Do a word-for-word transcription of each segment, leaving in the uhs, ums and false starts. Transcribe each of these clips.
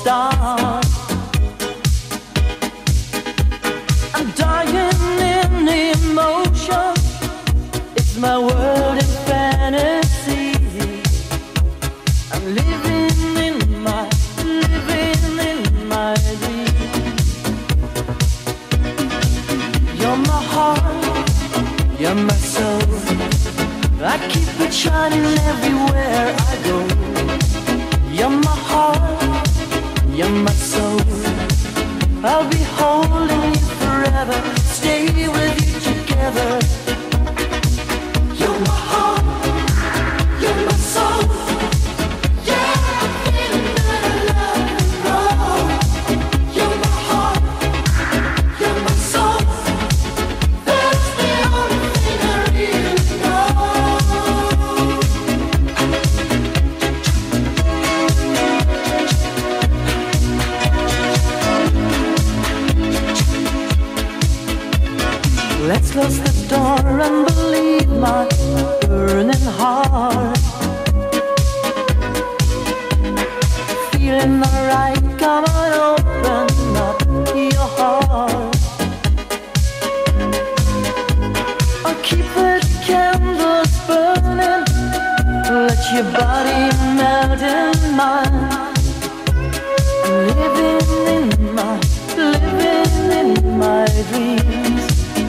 start. I'm dying in emotion. It's my world in fantasy. I'm living in my, living in my dream. You're my heart, you're my soul. I keep it shining everywhere I go. You're my heart, you're my soul. I'll be holding you forever, stay with you together. You're my heart, you're my soul. Yeah, I'm feeling that I love you, grow. You're my heart, you're my soul. That's the only thing I really know. Let's close the door and believe my burning heart. Feeling alright, come on, open up your heart. I'll keep the candles burning, let your body melt in mine. I'm living in my, living in my dreams.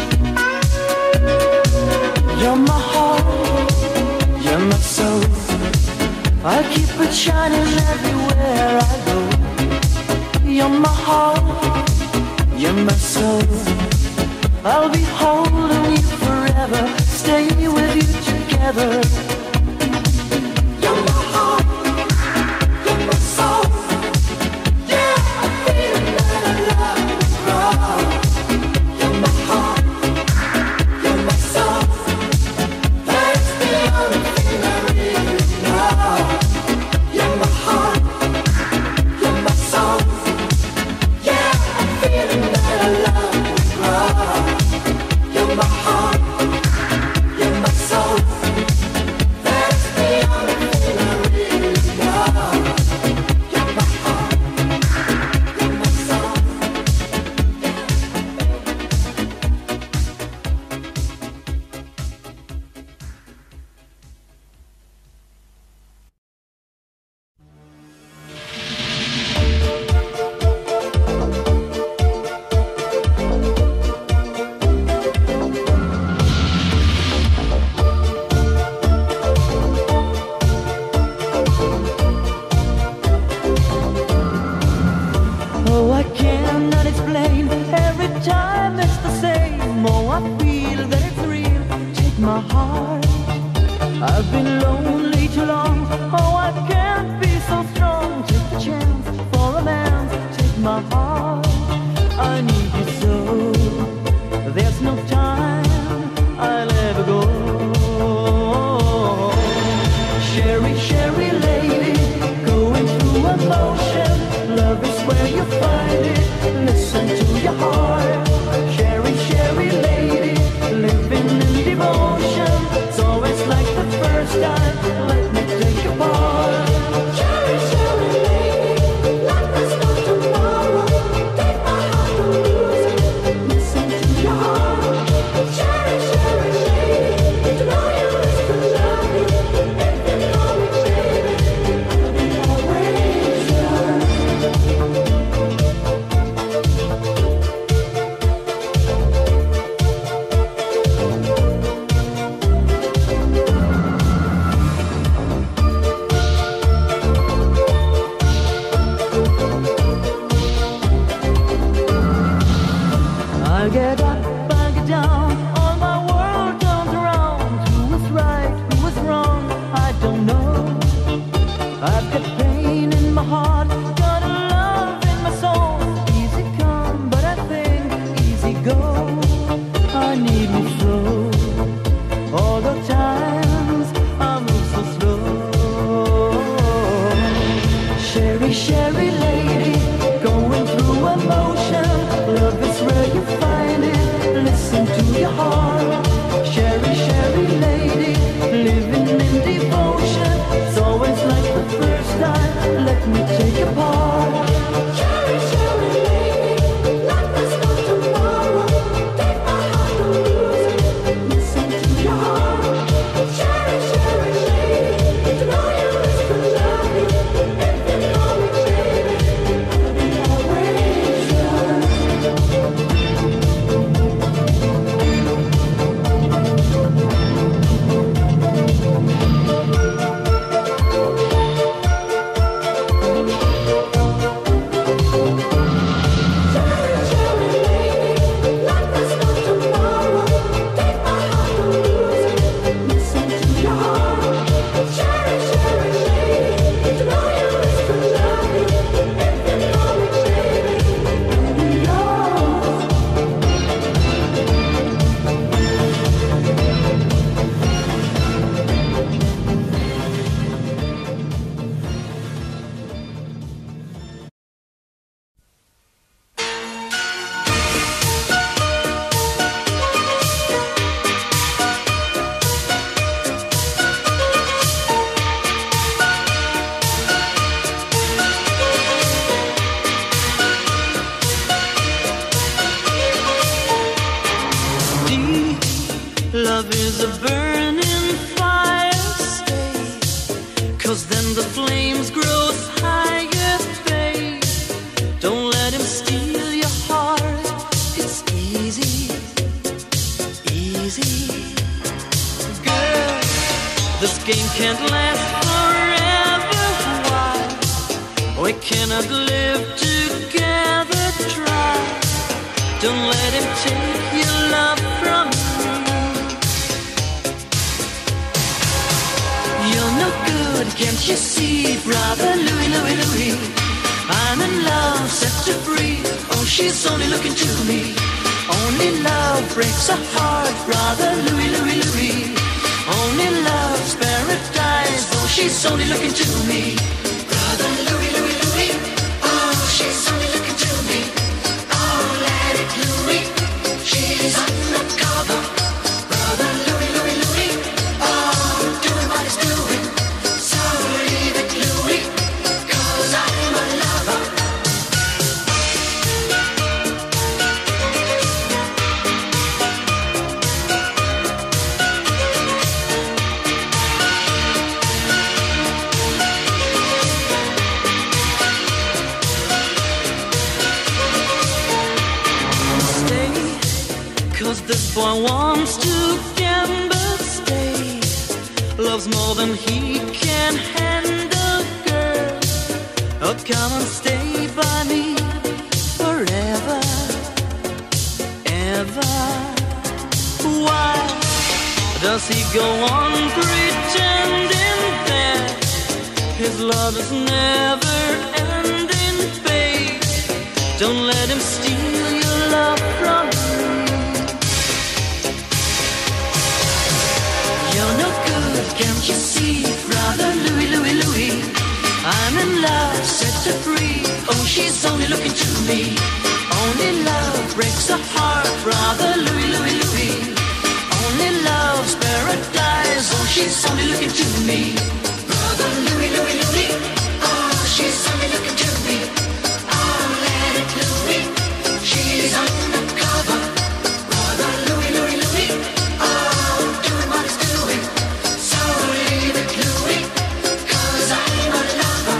You're my heart, you're my soul. I'll keep it shining everywhere I go. You're my heart, you're my soul. I'll be holding you forever, stay with you together. You're my heart, you're my soul. Yeah, I'm feeling that I love you, grow. You're my heart, you're my soul. That's the only thing I really know. You're my heart, you're my soul. Yeah, I'm feeling that I love you, grow. You're my heart, you're my soul. That's the only thing I really know. You're my heart, you're my soul. Oh, I cannot explain. Every time it's the same. Oh, I feel that it's real. Take my heart. I've been lonely too long. Oh, I can't be so strong. Take the chance for a man. Take my heart. I need you so. There's no time I'll ever go. Sherry, Sherry lady, going through emotion. Love is where you find it. Listen to your heart. Sherry, Sherry lady, living in devotion. It's always like the first time. Let me take your part. Sherry, Sherry lady, like there's no tomorrow. Take my heart to lose it. Listen to your heart. Sherry, Sherry lady, to know you is to love you. If you know me, baby, I'll be always yours. I get up, I get down, all my world turns around. Who was right, who was wrong, I don't know. I've got pain in my heart, got a love in my soul. Easy come, but I think easy go. I need you so. All the times I move so slow. Sherry, Sherry lady, going through emotion. Love is where you find it. Listen to your heart. Sherry, Sherry lady, living in devotion. It's always like the first time. when the flames grow higher, babe. Don't let him steal your heart. It's easy, easy. Girl, this game can't last forever. Why? We cannot live together. Try. Don't let him take your love from me. You're no good, can't you see, brother Louie, Louie, Louie? I'm in love, set to free. Oh, she's only looking to me. Only love breaks a heart, brother Louie, Louie, Louie. Only love's paradise. Oh, she's only looking to me. Brother Louie, Louie, Louie. Oh, she's only looking to me. Oh, let it Louie. She's undercover. Brother Louie, Louie, Louie. Oh, doing what he's doing. So leave it Louie, 'cause I'm a lover. Cause this boy wants to gamble, stay. Loves more than he can handle, girl. Oh, come and stay by me forever, ever. Why does he go on pretending that his love is never ending, babe? Don't let him steal your love from me. You're no good, can't you see, brother Louie, Louie, Louie? I'm in love, set to free. Oh, she's only looking to me. Only love breaks a heart, brother Louie, Louie, Louie. Only love's paradise. Oh, she's only looking to me. Brother Louie, Louie, Louie. Oh, she's only looking to me. Oh, let it Louie. She's undercover. Brother Louie, Louie, Louie. Oh, doing what he's doing. So leave it Louie, 'cause I'm a lover.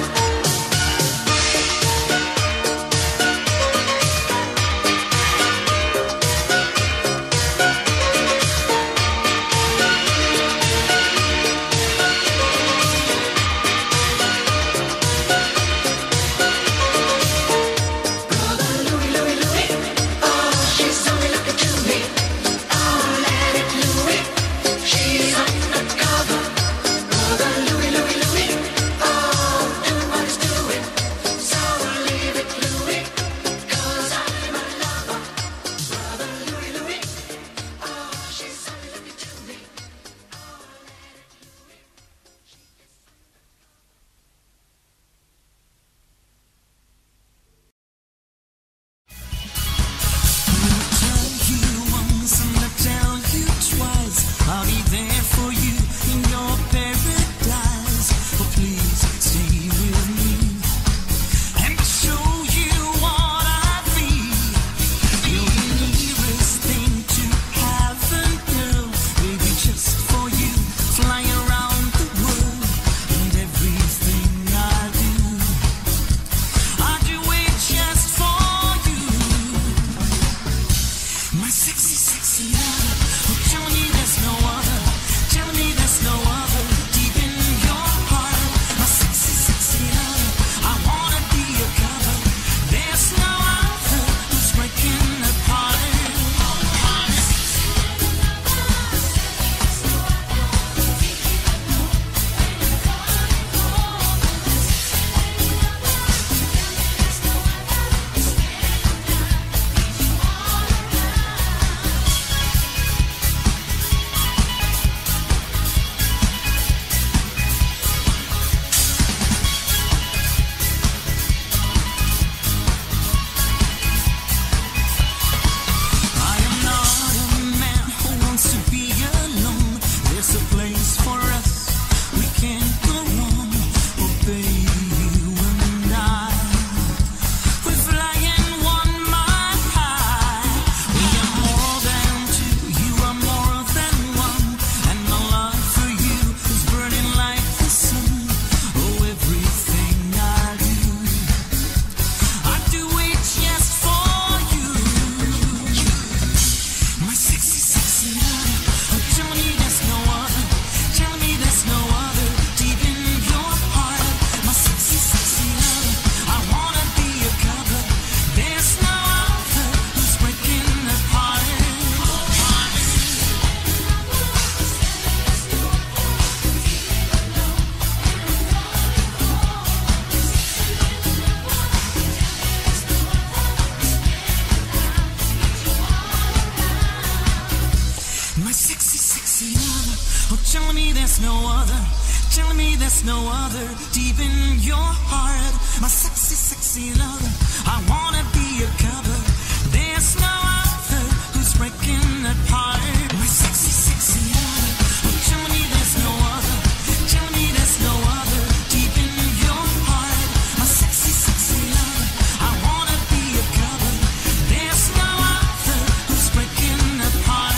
there's no other deep in your heart. My sexy, sexy lover, I wanna be your cover. There's no other who's breaking apart. My sexy, sexy lover, oh, tell me there's no other. Tell me there's no other deep in your heart. My sexy, sexy lover, I wanna be your cover. There's no other who's breaking apart.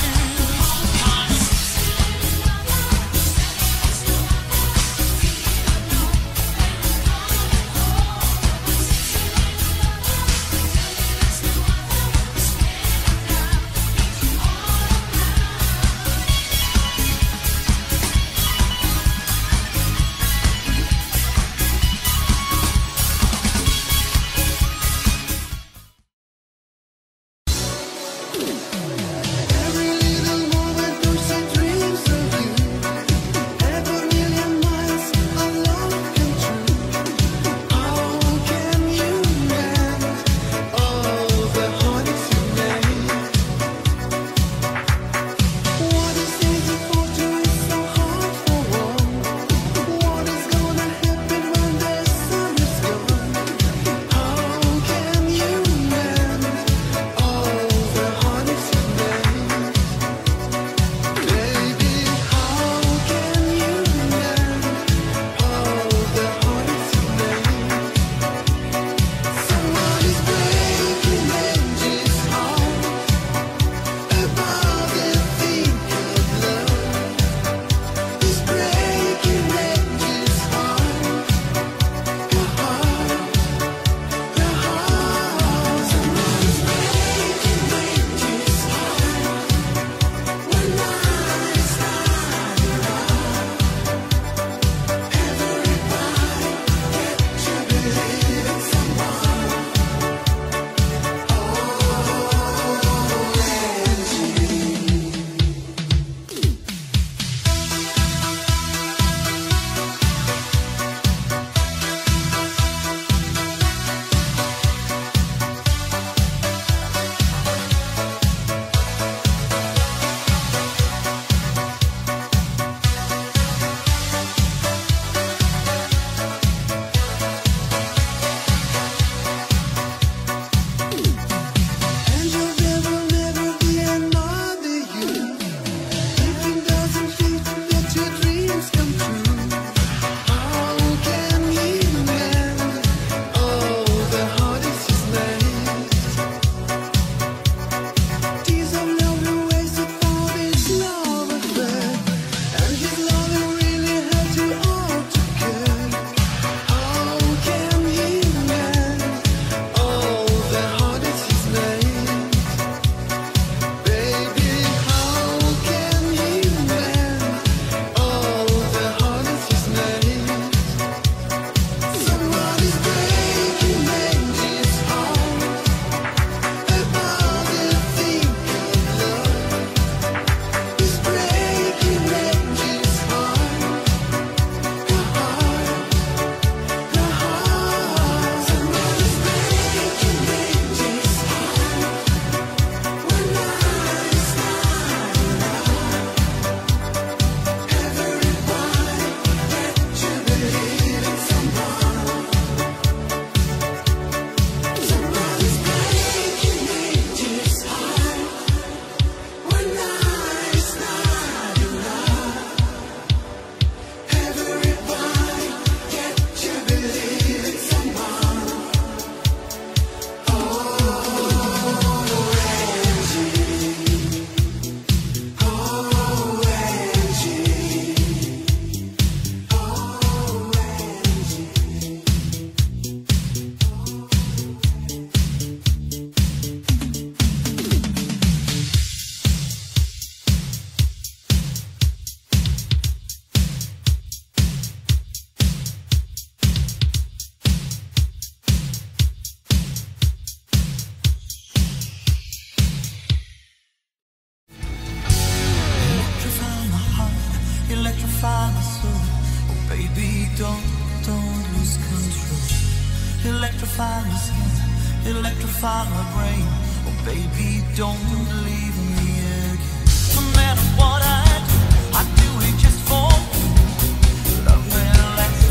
Electrify my skin, electrify my brain. Oh baby, don't leave me again. No matter what I do, I do it just for you. Love me like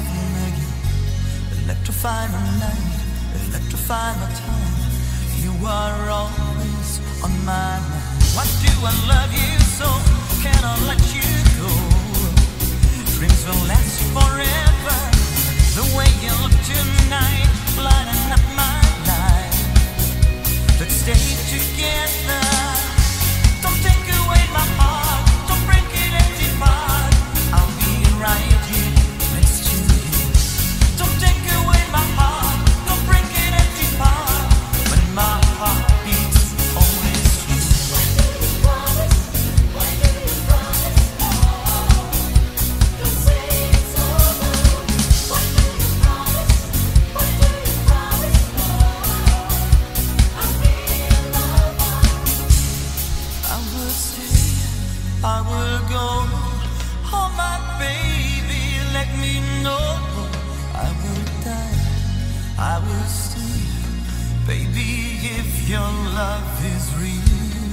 half a million. Electrify my night, electrify my time. You are always on my mind. Why do I love you so? Can I let you go? Dreams will last forever. The way you look tonight, lighting up my life. Let's stay together. Don't take away my heart. Don't break it and depart. I'll be right here next to you. Don't take away my heart. Don't break it and depart. When my heart beats, always you. When do you promise? When do you promise? Oh, don't say it's over. When do you promise? When do you promise? Oh, I'll be your lover. I will stay, I will go. Oh my baby, let me know. I will die, I will stay. Baby, if your love is real.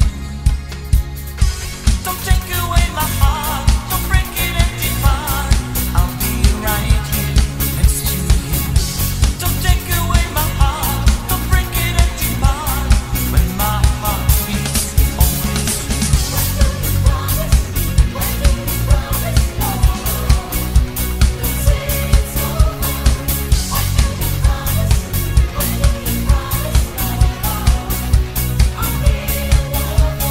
Don't take away my heart, don't break it and depart. I'll be right here next to you. Don't take away my heart, don't break it and depart. When my heart beats, always you. When do you promise? When do you promise? Oh, don't say it's over. When do you promise? When do you promise? Oh, I'll be your lover.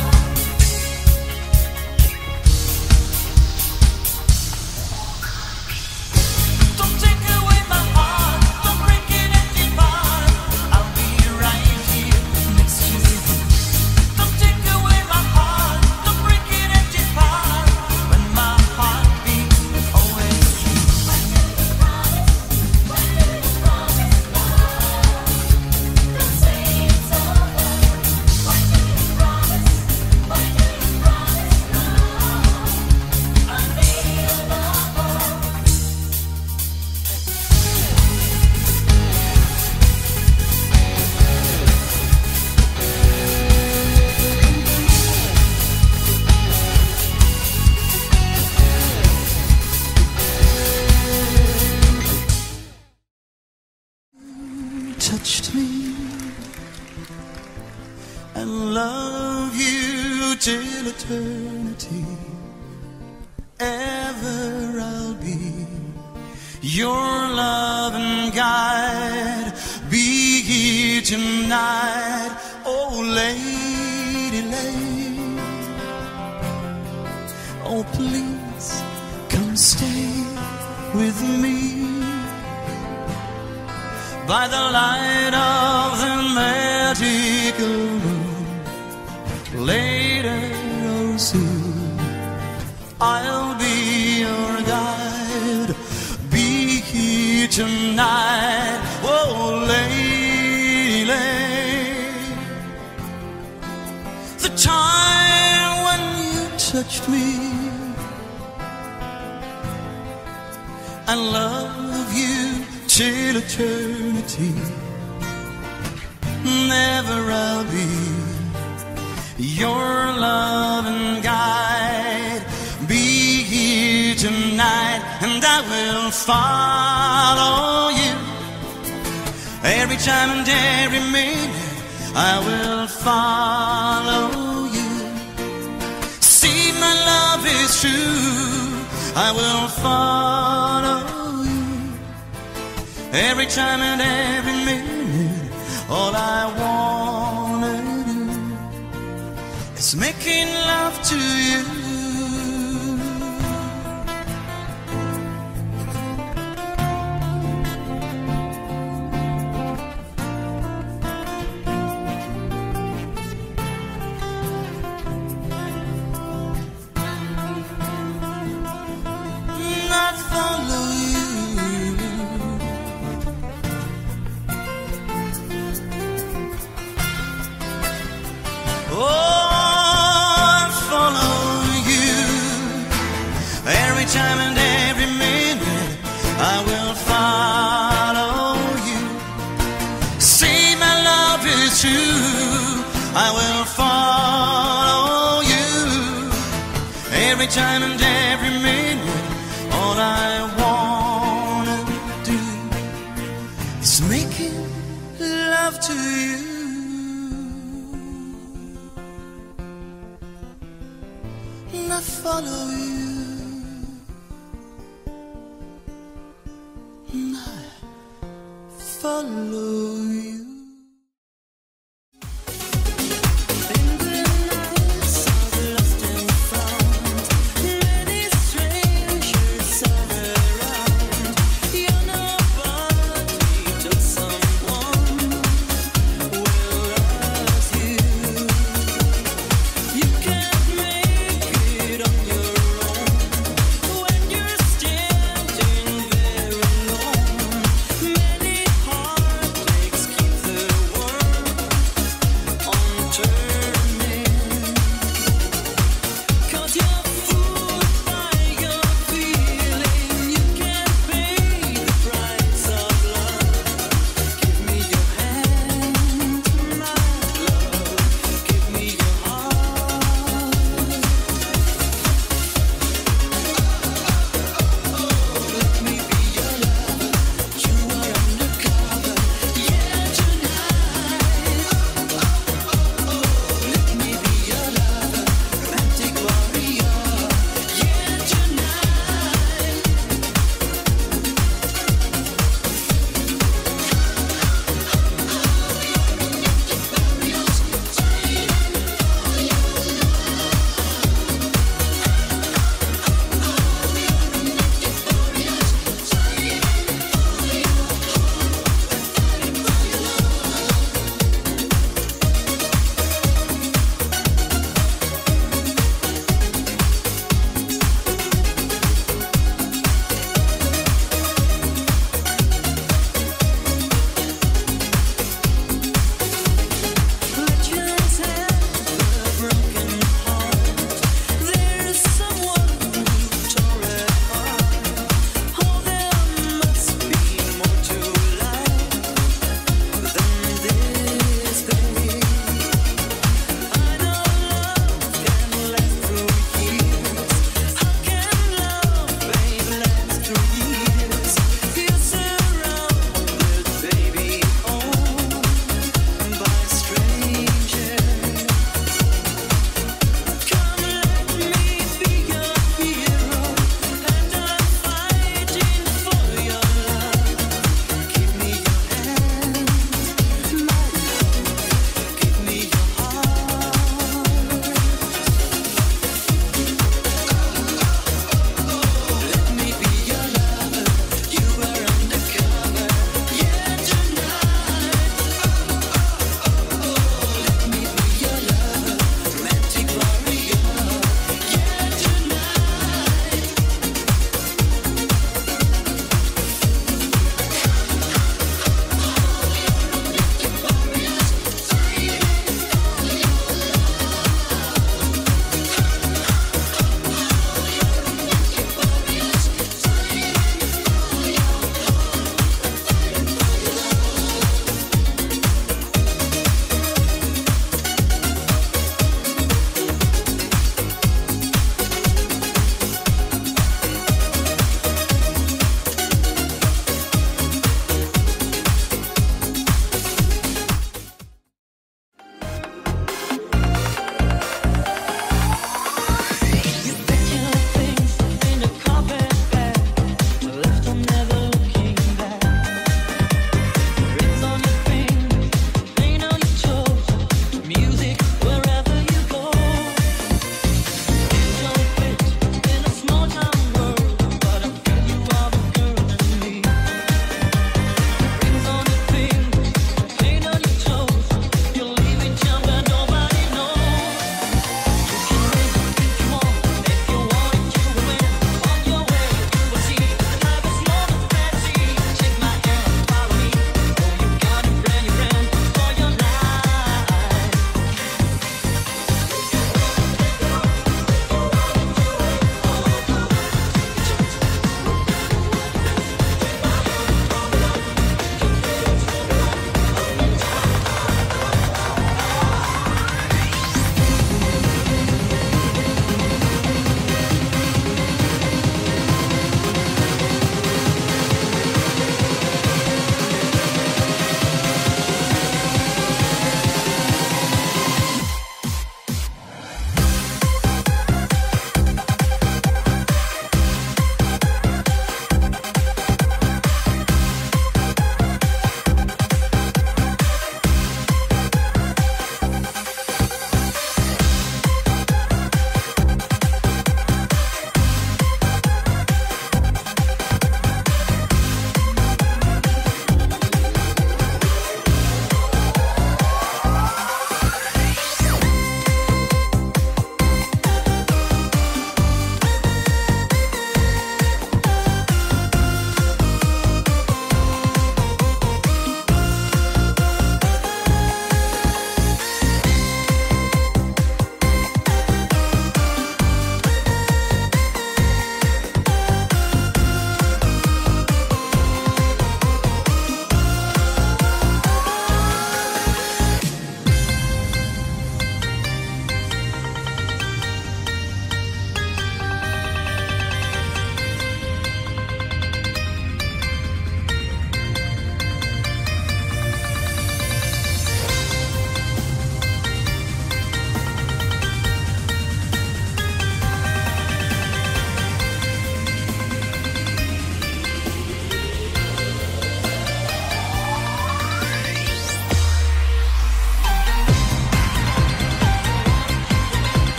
Don't take away my heart, don't break it and depart. I'll be right here next to you. Don't take away my heart, don't break it and depart. When my heart beats, always you. When do you promise? When do you promise? Don't say it's over. When do you promise? When do you promise? I'll be your lover. Touched me and love you till eternity. Ever I'll be your love and guide. Be here tonight, oh lady, lady. Oh please, come stay with me. By the light of the magical moon, later or soon, I'll be your guide. Be here tonight, oh lady. The time when you touched me, I love you till eternity. Never I'll be your love and guide. Be here tonight and I will follow you. Every time and every minute I will follow you. See, my love is true, I will follow you. Every time and every minute, all I wanna do is making love to you. Not follow you. Oh, I follow you. Every time and every minute I will follow you. See, my love is true, I will follow you. Every time and every minute, all I wanna follow you. Keep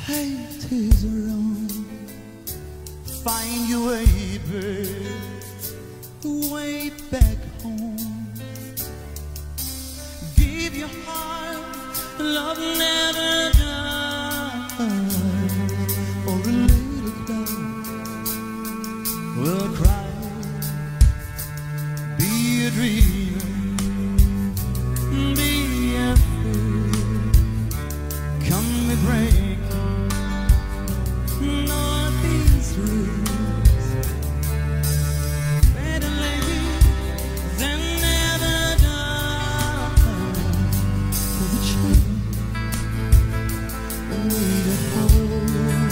hate is wrong. Find your way, babe, way back home. Give your heart, love never dies. Or a little cloud will cry. Be a dreamer, be a fool. Come we break all these rules. Better lady than never die. For the children need a home.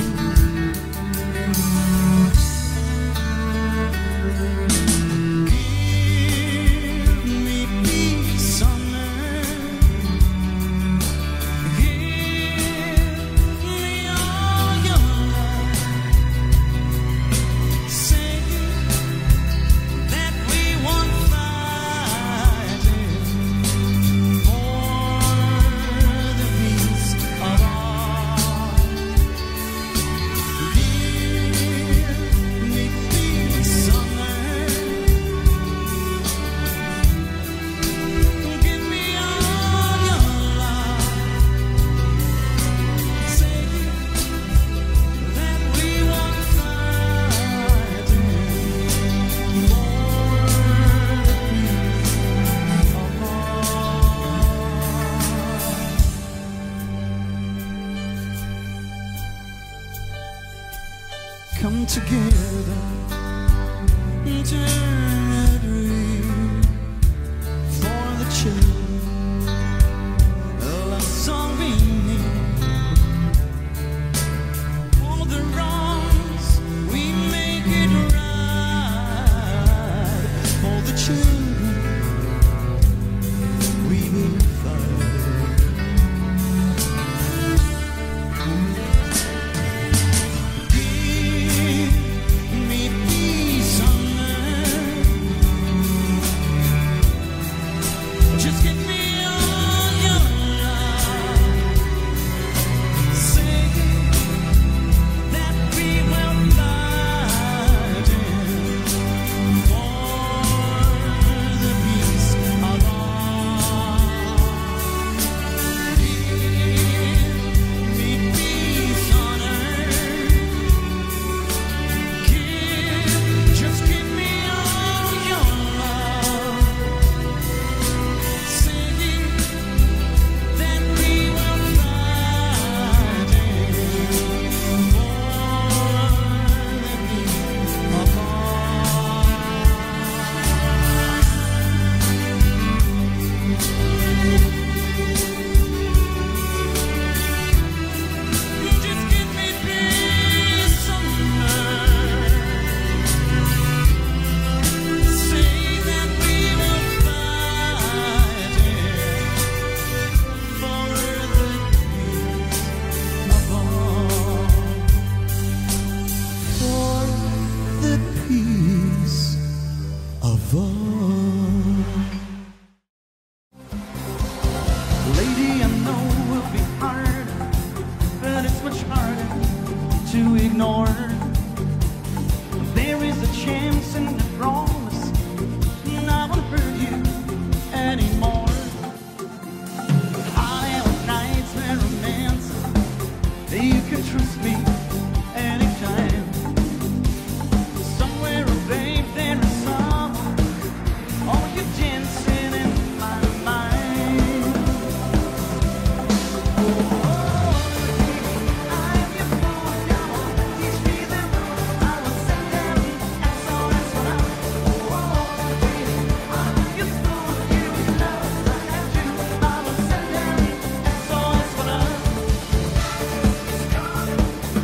Give me peace on earth. Give me all your love. Say that we won't fight for the peace of all. Give me peace on earth. Give me all your love. Say that we won't fight for the peace of all. Come together, turn a dream for the children. A love song we need. All the wrongs, we make it right. For the children, we will fight. Give me peace on earth. Just give me all your love. Say that we will fight for the peace of all. Give me peace on earth. Give, just give me all your love. Say that we will fight for the peace of all. Just give me peace on earth. Say that we will fight for the peace of all. For the peace of all. Lady, I know it will be hard, but it's much harder to ignore. There is a chance and a promise, and I won't hurt you anymore. I have nights where romance, you can trust me anytime. Somewhere, babe, there is someone, oh, you're dancing in my mind. Oh, I'm your boy, come on, teach me the rules. I will send them S O S when I'm. Oh, baby, I'm your fool, you know I have to. I will send them S O S when I'm.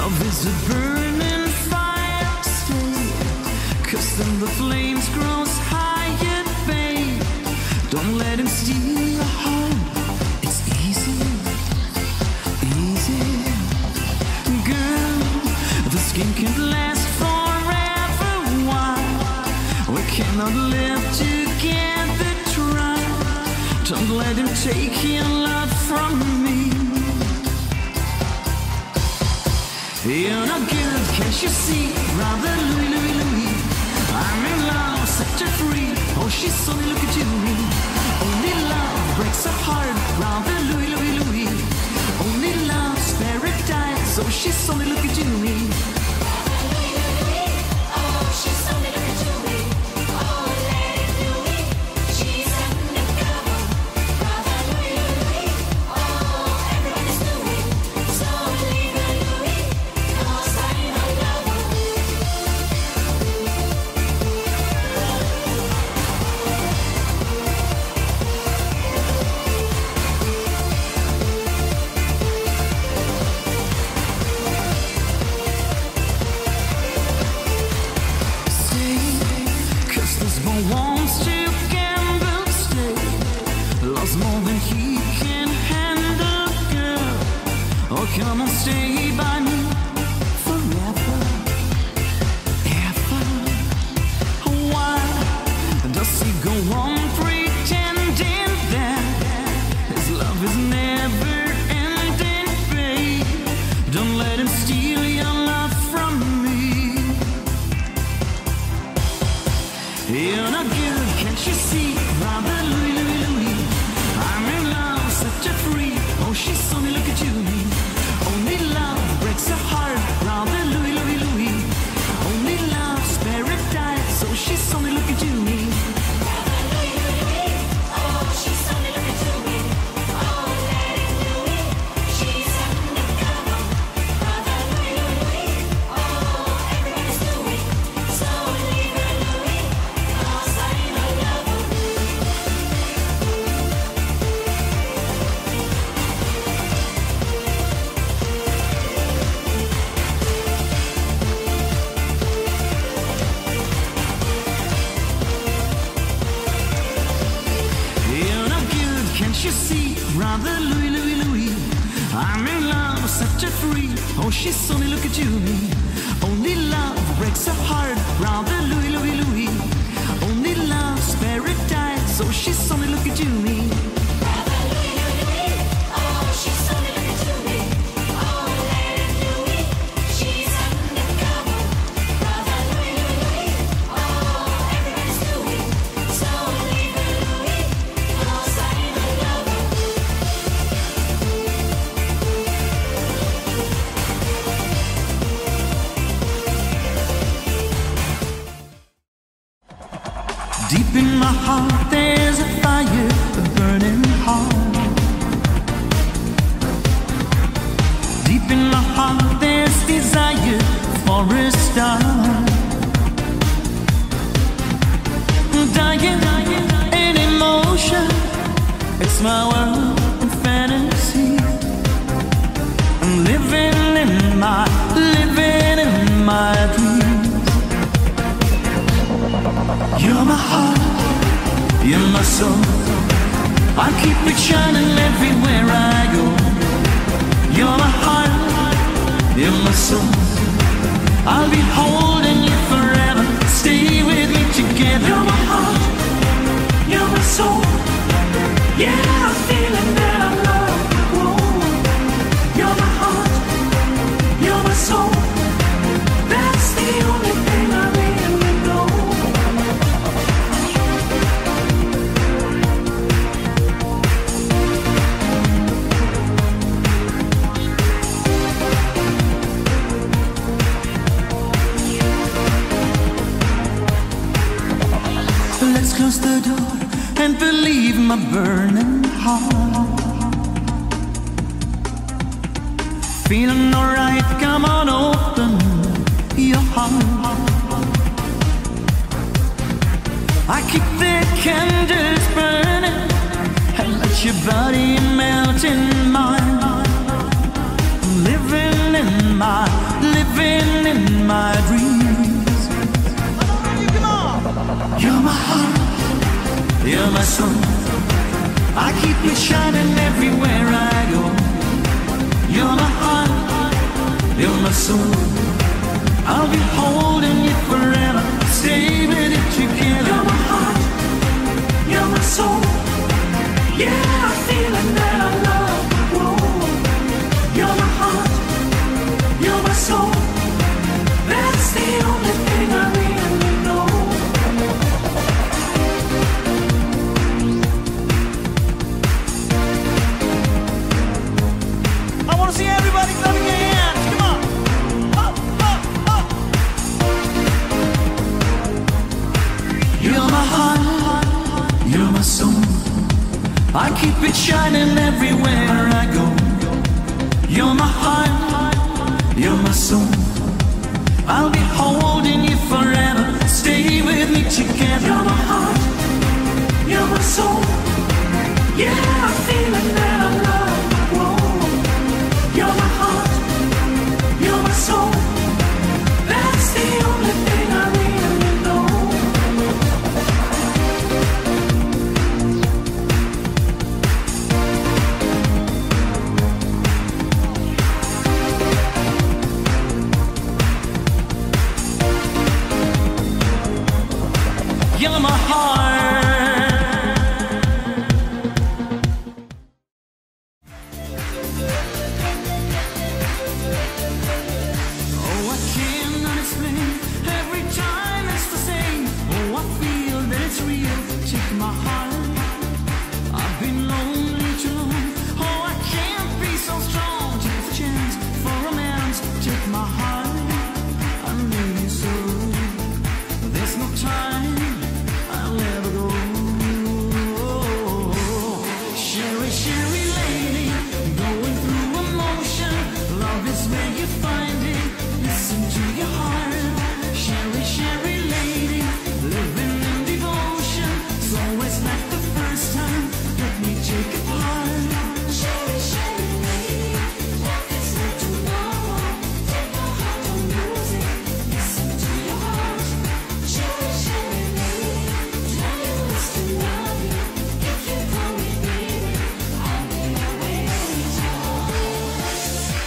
Love is a burning fire, stay, 'cause then the flames grows higher, babe. Don't let him steal your heart. It's easy, easy. Girl, this game can't last forever. Why? We cannot live together, try. Don't let him take your love from me. You're not good, can't you see? Brother Louie, Louie, Louie, I'm in love, set her free. Oh, she's only looking to me. Only love breaks her heart. Brother Louie, Louie, Louie, only love's paradise. Oh, she's only looking to me. Wants to gamble, stay, loves more than he can handle, girl. Oh, come on, stay by me forever, ever. Why does he go on pretending that his love is never ending, babe? Don't let him steal your love from me. You're not good, can't you see? Brother Louie, Louie, Louie, I'm in love, set her free. Oh, she's only looking to me. Only love breaks her heart. Brother Louie, Louie, Louie, only love's paradise. Oh, she's only looking to me. Brother Louie, Louie, Louie, oh, she's only looking to me. Oh, Lady Louie, she's undercover. Brother Louie, Louie, Louie, oh, everybody's Louie, so leave her Louie. Can't you see, brother Louie, Louie, Louie, I'm in love, set her free. Oh, she's only looking to me. Only love breaks her heart. Brother Louie, Louie, Louie, only love's paradise. Oh, she's only looking to me. Brother Louie, Louie, Louie, oh, she's only looking to me. Oh, Lady Louie, she's undercover. Brother Louie, Louie, Louie, oh, everybody's Louie, so leave her Louie, 'cause I ain't a lover. Deep in my heart there's a fire, a burning heart. Deep in my heart there's desire for a star. Dying in emotion, it's my world in fantasy. I'm living in my, living in my dreams. You're my heart, you're my soul. I keep it shining everywhere I go. You're my heart, you're my soul. I'll be holding you forever. Stay with me together. You're my heart, you're my soul. Yeah, I'm feeling that I love. Whoa. You're my heart, you're my soul. That's the only thing I really know. Let's close the door and believe my burning heart. Feeling alright, come on, open your heart. I keep the candles burning and let your body melt in mine. Living in my, You're my sun. I keep it shining everywhere I go. You're my heart, you're my soul. I'll be holding you forever, stay with it together. You're my heart, you're my soul. Yeah, I'm feeling that I love. Whoa. You're my heart, you're my soul. That's the only thing I really know. I want to see everybody clapping your hands. Come on. Up, up, up. You're my heart, you're my soul. I keep it shining everywhere I go. You're my heart, you're my soul. I'll be holding you forever, stay with me together. You're my heart, you're my soul. Yeah, I'm feeling that I love. Whoa. You're my heart, you're my soul. That's the only thing I really know. You're my heart. Oh, I cannot explain. Every time it's the same. Oh, I feel that it's real. Take my heart. I've been lonely too long. Oh, I can't be so strong. Take the chance for romance. Take my heart. I need you so. There's no time. I'll never go. Sherry, Sherry lady, going through emotion. Love is where you find it. Listen to your heart. Sherry, Sherry lady, living in devotion. It's always like the first time. Let me take it part. Sherry, Sherry lady, love is like tomorrow. Take my heart, don't lose it. Listen to your heart. Sherry, Sherry lady, tell you it's to love you. If you call me baby, I'll be always yours.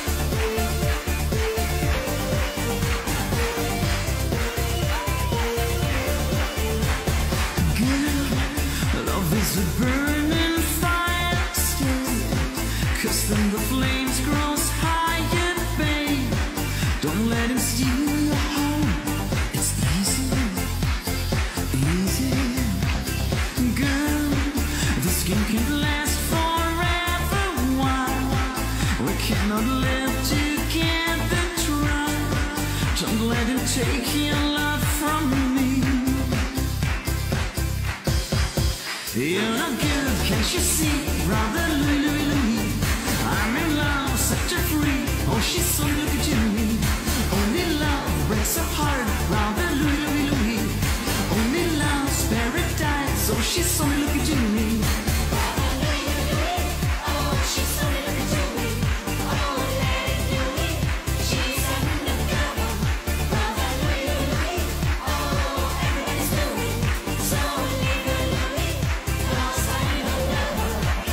Girl, love is a burning fire still. 'Cause then the flames grows higher, babe. Don't let him steal your home. It's easy, easy. Girl, the skin can't last forever. Why? We cannot live together. Try. Don't let him take your love from me. You're not good, can't you see? Rather Louie, Louie, Louie. I'm in love, set her free. Oh, she's so looking to me. Only love breaks her heart. Rather Louie, Louie, Louie. Only love's paradise. Oh, she's so looking to me. Oh, she's only looking to me. Oh, Lady Louie, she's undercover. Brother Louie, Louie, oh, everybody's Louie. So leave her Louie, 'cause I'm your lover.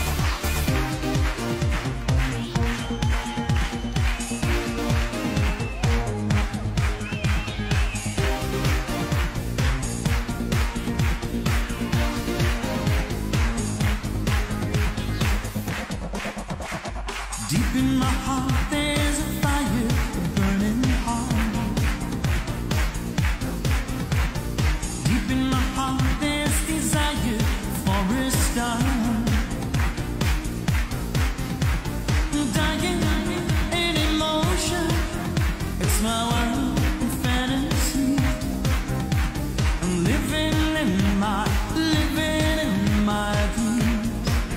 Deep in my heart, there's a fire, a burning heart. Deep in my heart, there's desire for a star. Dying in emotion, it's my world in fantasy. I'm living in my, living in my dreams.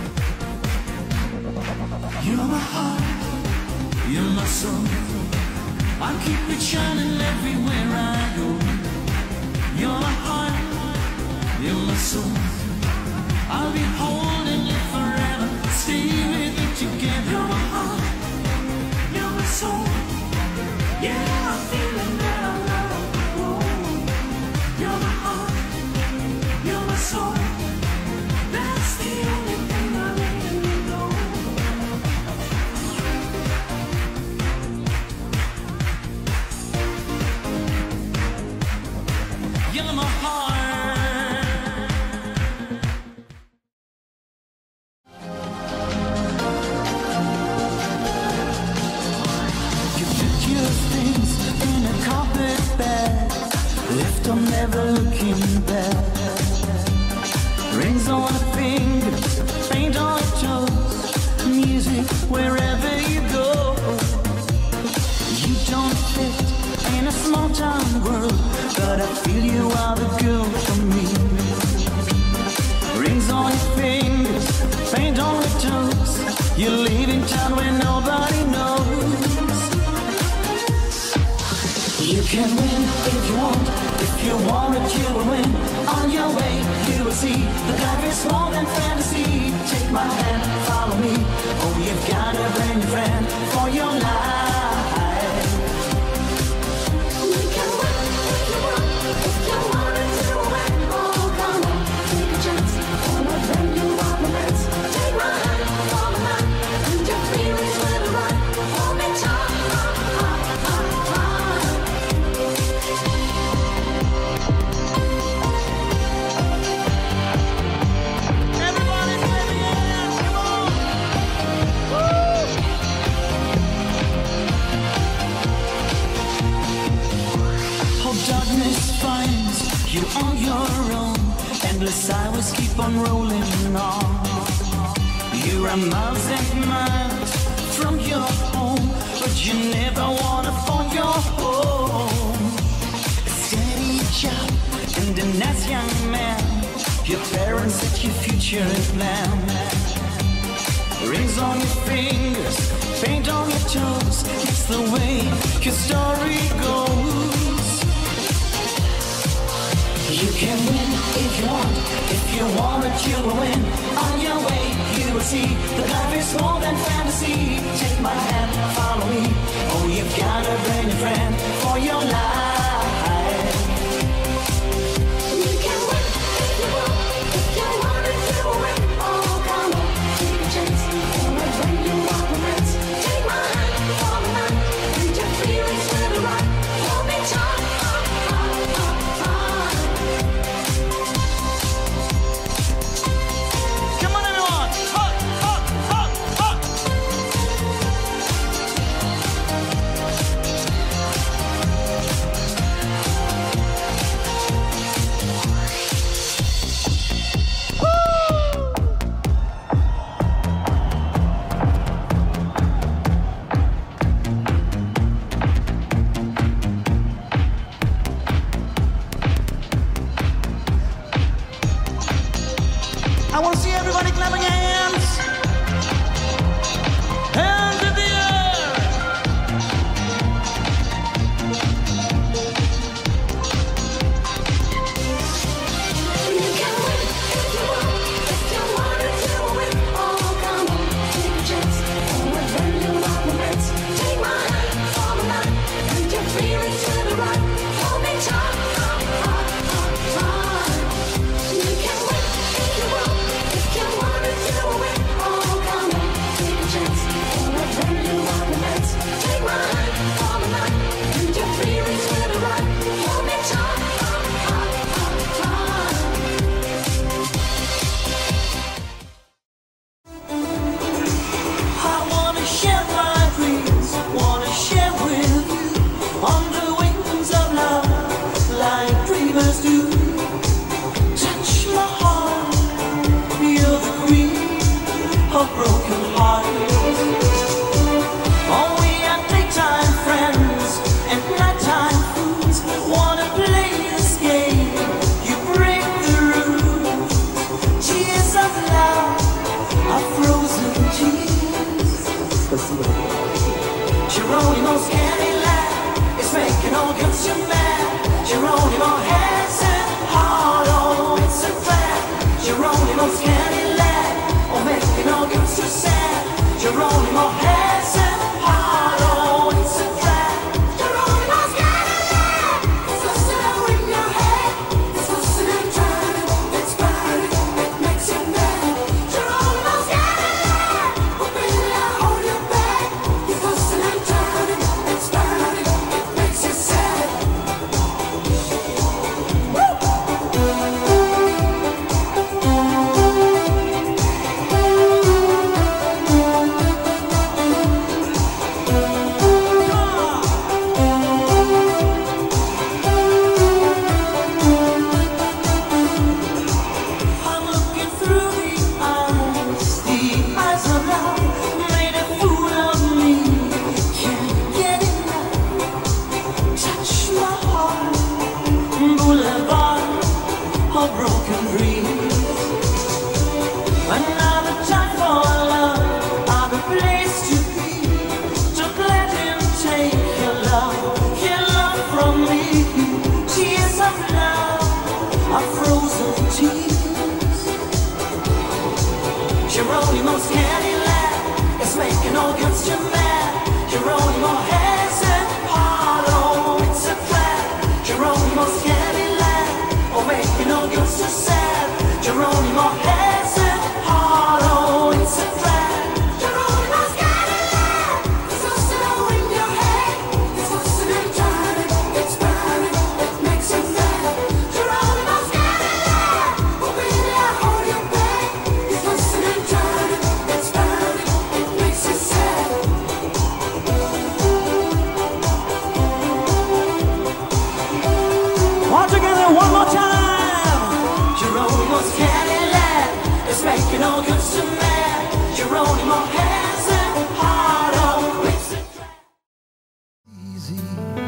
You're my heart, you're my soul. I keep it shining everywhere I go. You're my heart, you're my soul. I'll be holding you forever, stay with you together. You're my heart, you're my soul. Yeah, I'm feeling that I love. Whoa. You're my heart, you're my soul. those things in a carpet bag, left on never looking back. Rings on the fingers, paint on your toes, music wherever you go. You don't fit in a small town world, but I feel you are the girl for me. Rings on your fingers, paint on your toes, you live in town where nobody knows. You can win if you want, if you want it you will win. On your way you will see that life is more than fantasy. Take my hand, follow me, oh you've got a brand new friend for your life. You can win if you want, if you want it you will win. Oh come on, take a chance, for my friend you are my friends. Take my hand, follow mine, and your feelings will run. Hold me tight, ah, ah, ah, ah. Darkness finds you on your own. Endless hours keep on rolling on. You are miles and miles from your home, but you never wanna phone your home. A steady job and a nice young man, your parents set your future in plan. Rings on your fingers, paint on your toes, it's the way your story goes. You can win if you want, if you want it you will win. On your way you will see that life is more than fantasy. Take my hand, follow me, oh you've got a brand new friend for your life. You can win if you want, if you want it you will win. Oh come on, take a chance, for my friend you are my friends. Take my hand, follow mine, and your feelings will be right. Hold me tight, ah, ah, ah, ah. of love are frozen tears. Geronimo's Cadillac is making all against you mad. Geronimo has it hard, oh, it's a trap. Geronimo's Cadillac, oh, making all against you sad. Geronimo has it hard, oh, it's a trap. Geronimo's Cadillac, it's so slow in your head. It's tossing and turning, it's burning, it makes you mad. Geronimo's Cadillac, oh, baby, I hold you back. It's tossing and turning, it's burning, it makes you sad. All together one more time. Geronimo's Cadillac is making all good to mad. Geronimo has it hard on makes it Easy.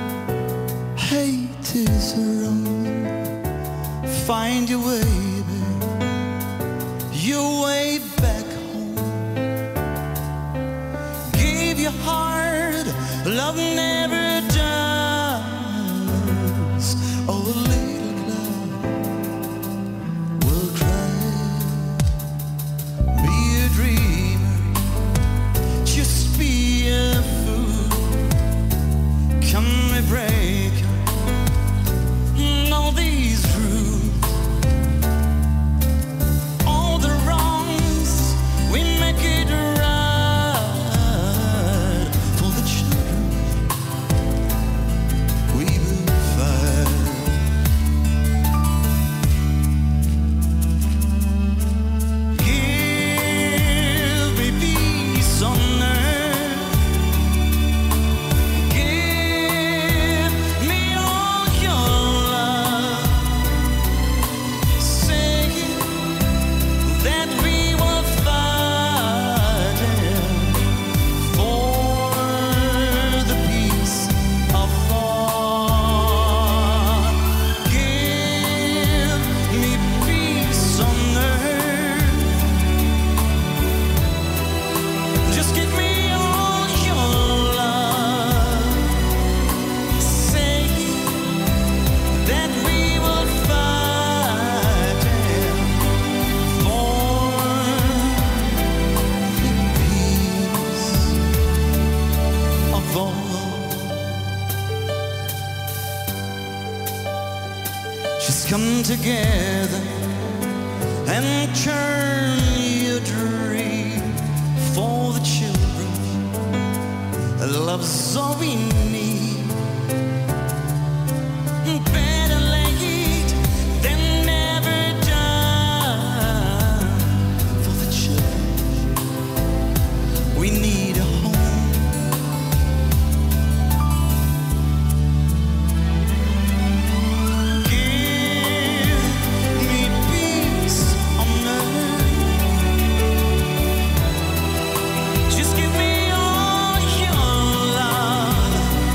Hate is wrong. Find your way, babe. Your way back home. Give your heart, love never dies. Oh, a little cloud will cry. Be a dreamer, just be a fool. Come and break all these rules. All the wrongs, we make it right. For the children, we will fight. Give me peace on earth. Give me all your love. Say that we will fight for the peace of all. Give me peace on earth. Just give me all your love. Say that we will fight for the peace of all. Just come together and turn your dream for the children. Love's all we need. Better late than never done. For the children, we need a home. Give me peace on earth. Just give me all your love.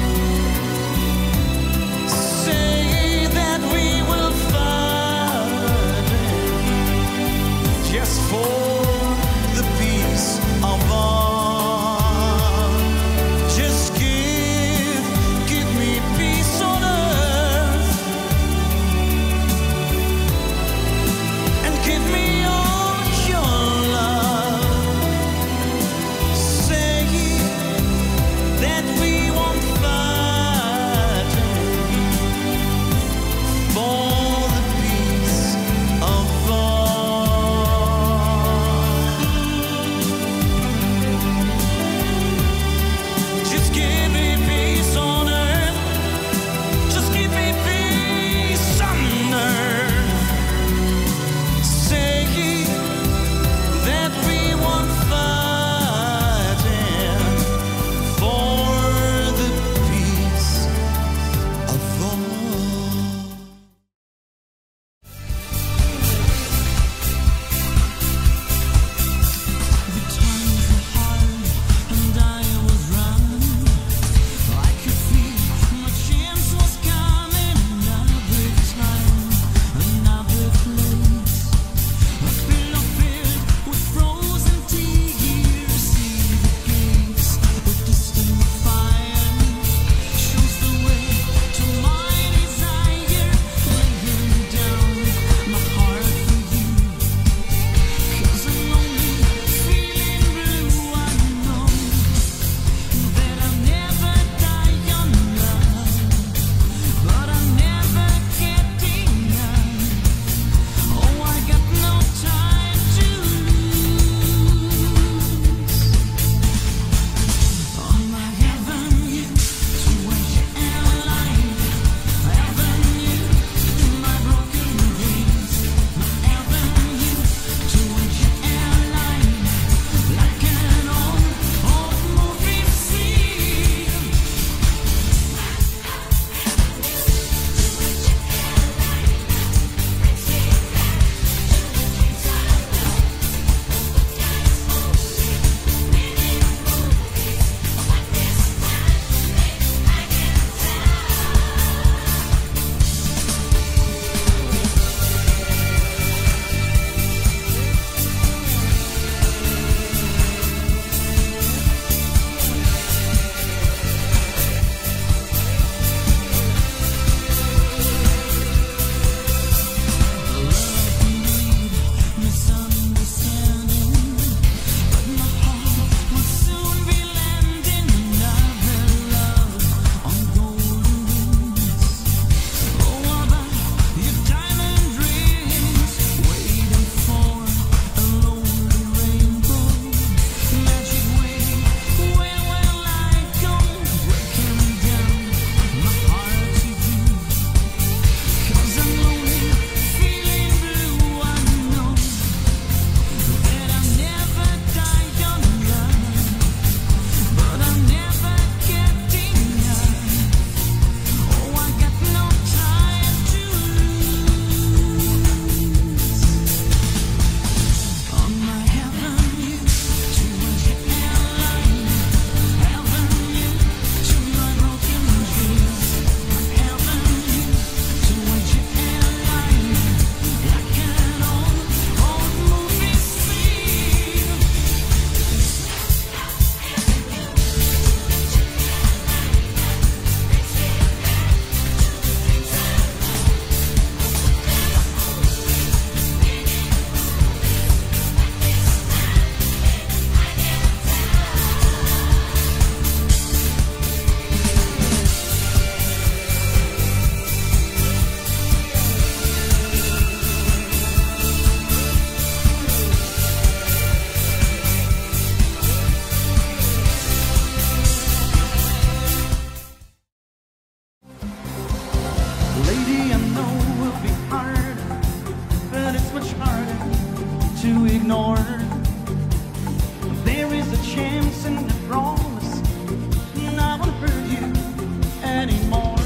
Lady, I know it will be hard, but it's much harder to ignore. There is a chance and a promise, and I won't hurt you anymore.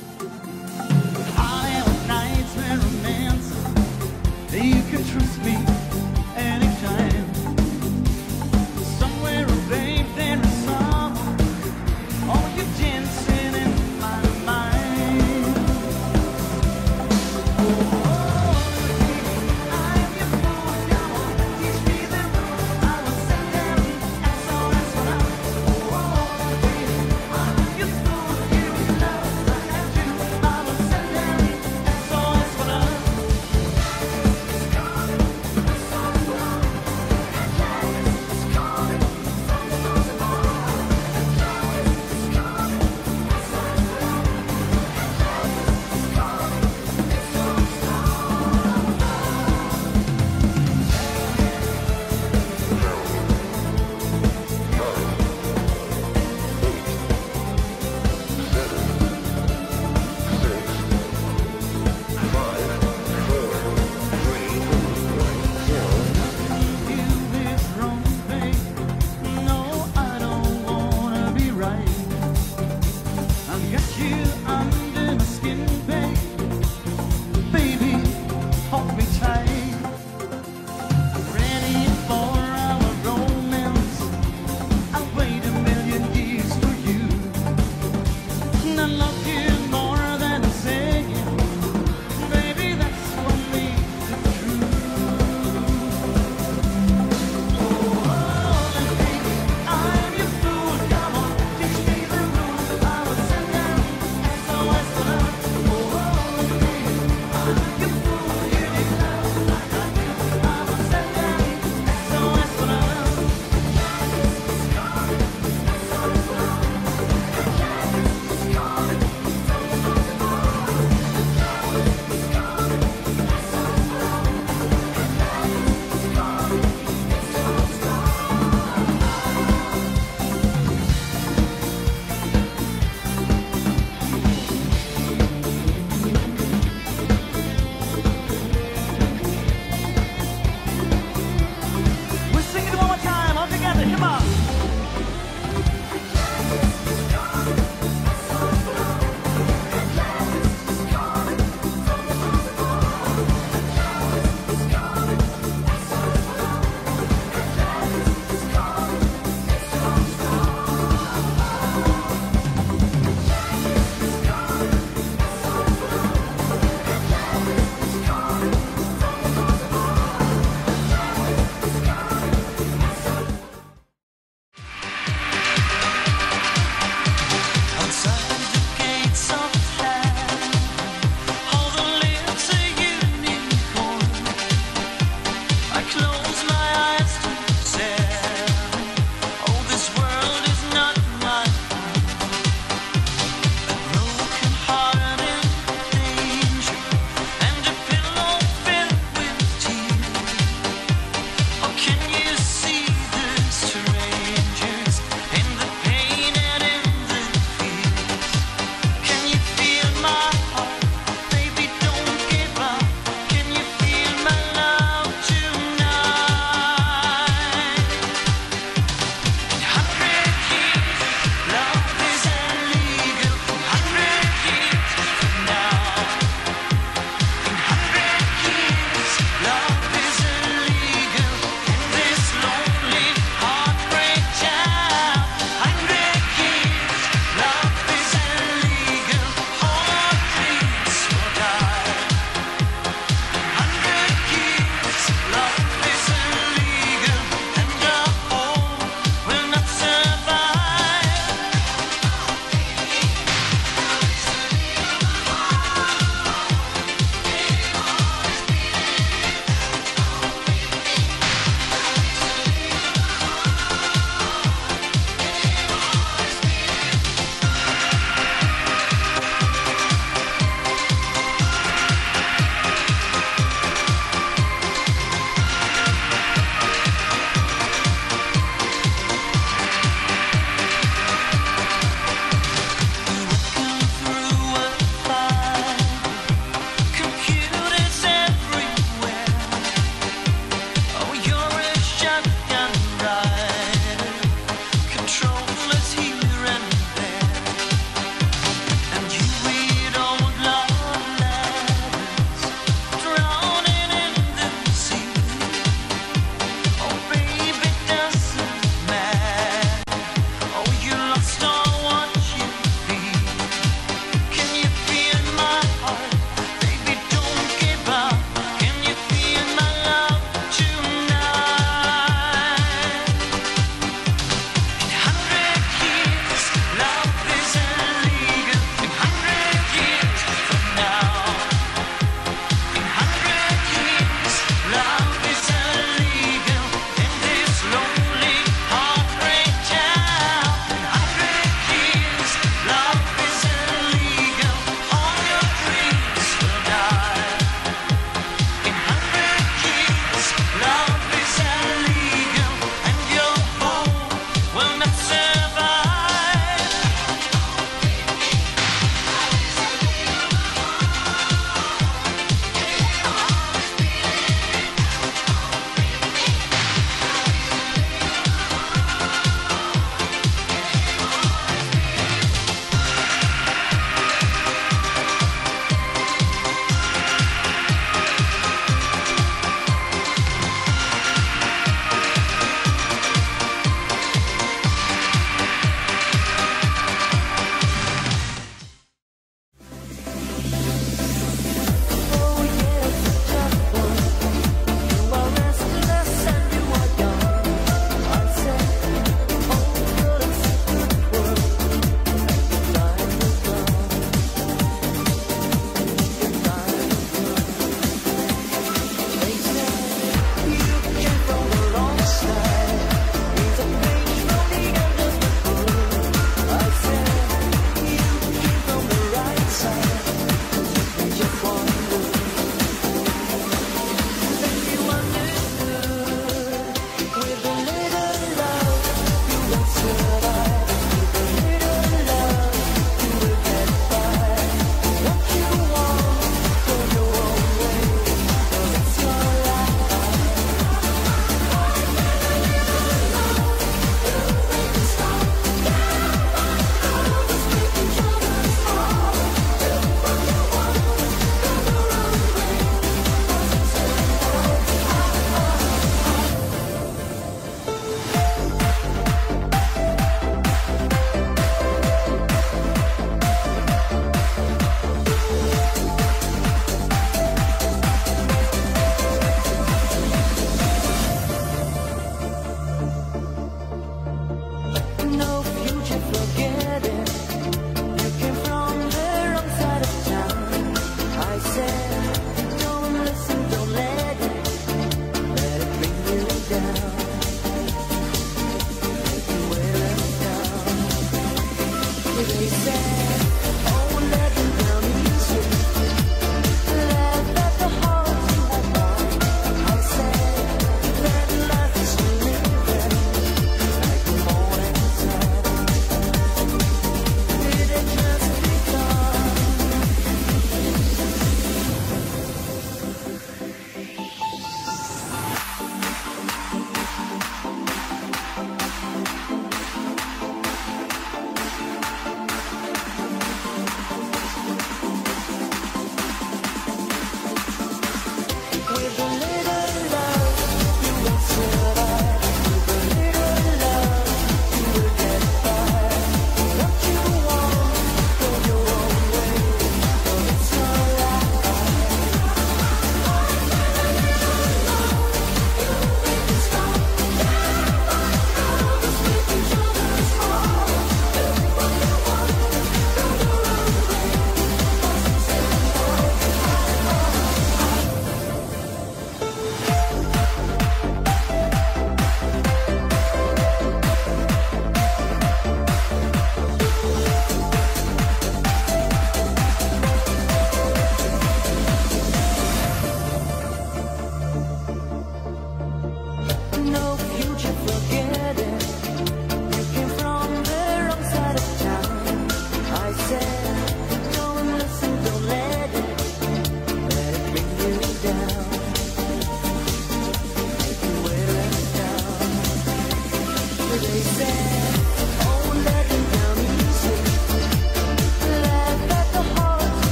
I have nights where romance, you can trust me anytime. Somewhere, babe, there is someone, oh, you're dancing in my mind.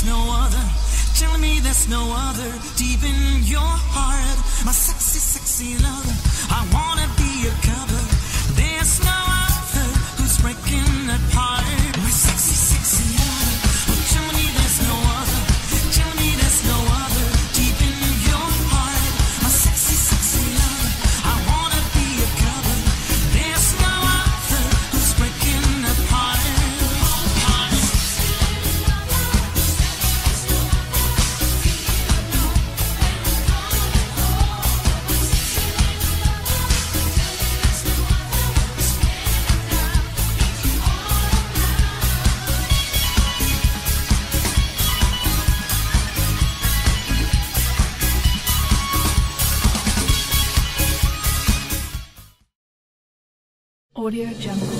no other. Tell me there's no other. Deep in your heart, my sexy, sexy lover. I wanna be your cover. There's no other who's breaking apart. My sexy, sexy lover. Oh, tell me there's no other. Tell me there's no other. Deep in your heart, my sexy, sexy lover. I wanna be your cover. There's no other who's breaking apart. Audio Jungle.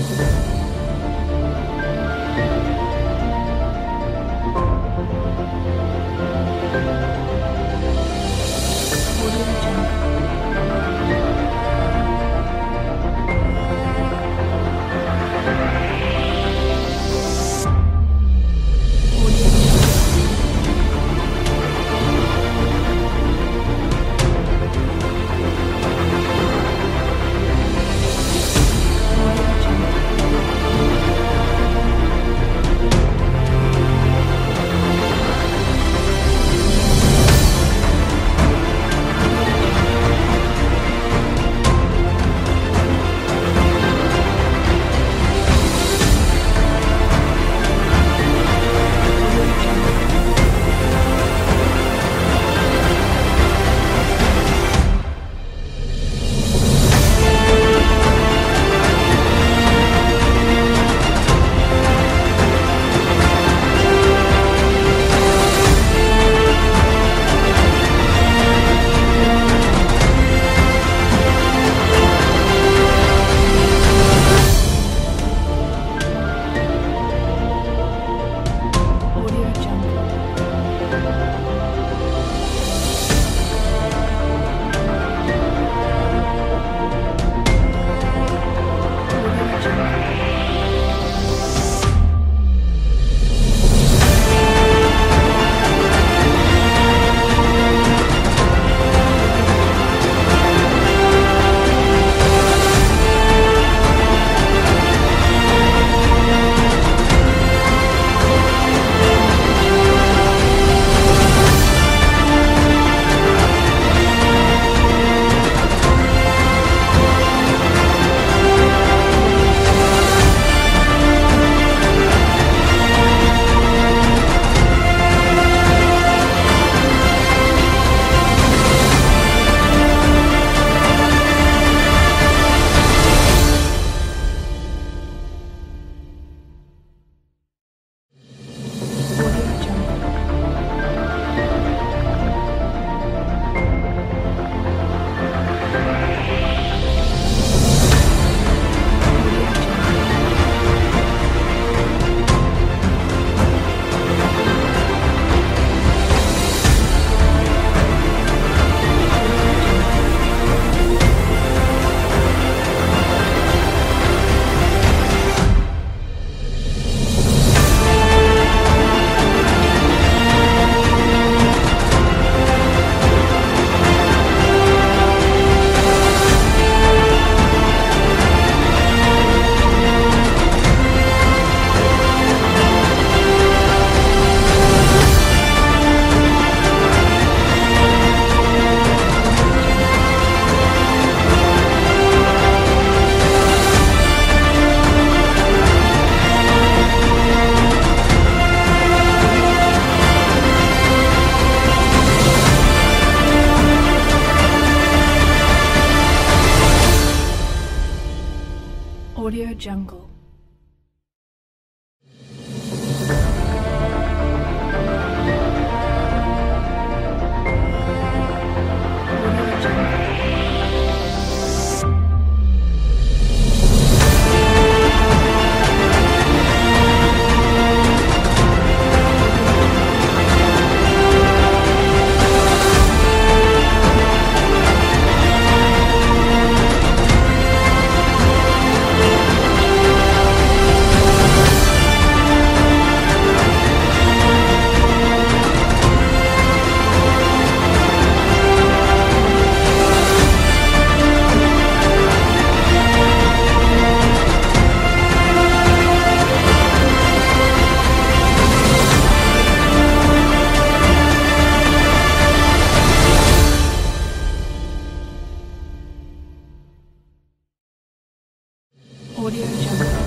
Audio Jungle. Audio Jungle. Audio Jungle.